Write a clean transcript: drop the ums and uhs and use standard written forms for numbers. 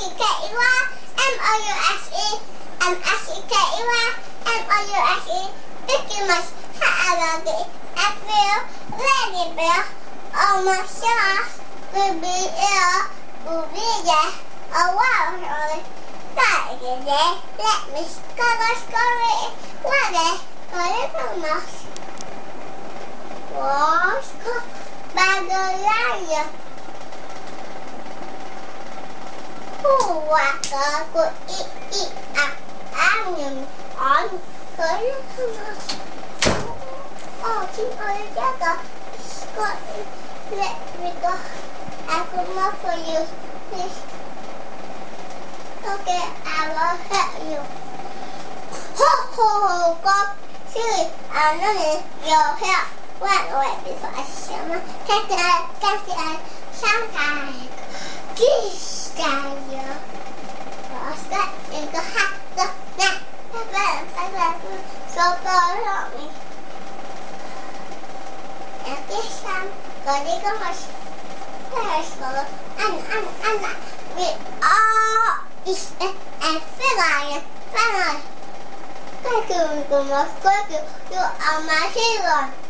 M-O-U-S-E, M-O-U-S-E, M-S-E-K-E-Y, M-O-U-S-E, Mickey Mouse, Hello, April, Ladybird, oh my gosh, will be ill, will be there, oh wow, let me score it, what mouse. Was by the lion. Who was good eat onion on the oh, keep on together. Scott, let me go. I could not for you. Please. Okay, I will help you. Ho ho, God. See, I know your help. Wait before I show my head. Sometimes this guy, was that in the hat, the neck, so follow me. And this time, the little horse, and we all is and finally. Thank you, you are my hero.